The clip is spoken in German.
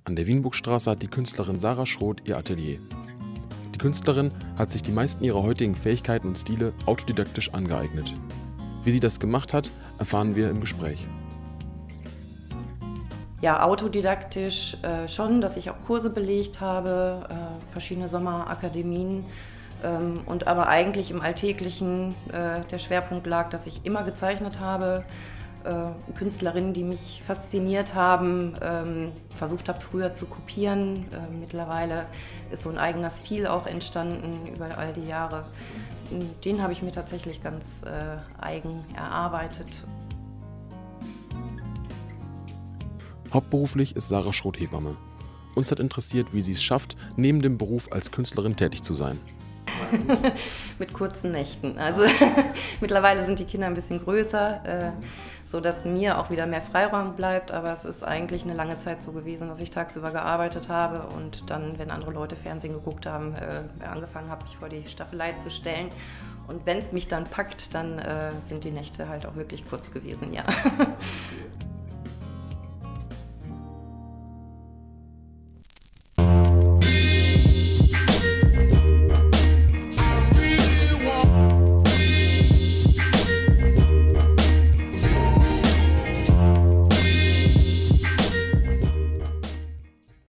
An der Wienburgstraße hat die Künstlerin Sarah Schroth ihr Atelier. Die Künstlerin hat sich die meisten ihrer heutigen Fähigkeiten und Stile autodidaktisch angeeignet. Wie sie das gemacht hat, erfahren wir im Gespräch. Ja, autodidaktisch schon, dass ich auch Kurse belegt habe, verschiedene Sommerakademien. Und aber eigentlich im Alltäglichen der Schwerpunkt lag, dass ich immer gezeichnet habe, Künstlerinnen, die mich fasziniert haben, versucht habe früher zu kopieren. Mittlerweile ist so ein eigener Stil auch entstanden über all die Jahre. Den habe ich mir tatsächlich ganz eigen erarbeitet. Hauptberuflich ist Sarah Schroth Hebamme. Uns hat interessiert, wie sie es schafft, neben dem Beruf als Künstlerin tätig zu sein. Mit kurzen Nächten. Also mittlerweile sind die Kinder ein bisschen größer, sodass mir auch wieder mehr Freiraum bleibt. Aber es ist eigentlich eine lange Zeit so gewesen, dass ich tagsüber gearbeitet habe und dann, wenn andere Leute Fernsehen geguckt haben, angefangen habe, mich vor die Staffelei zu stellen. Und wenn es mich dann packt, dann sind die Nächte halt auch wirklich kurz gewesen, ja.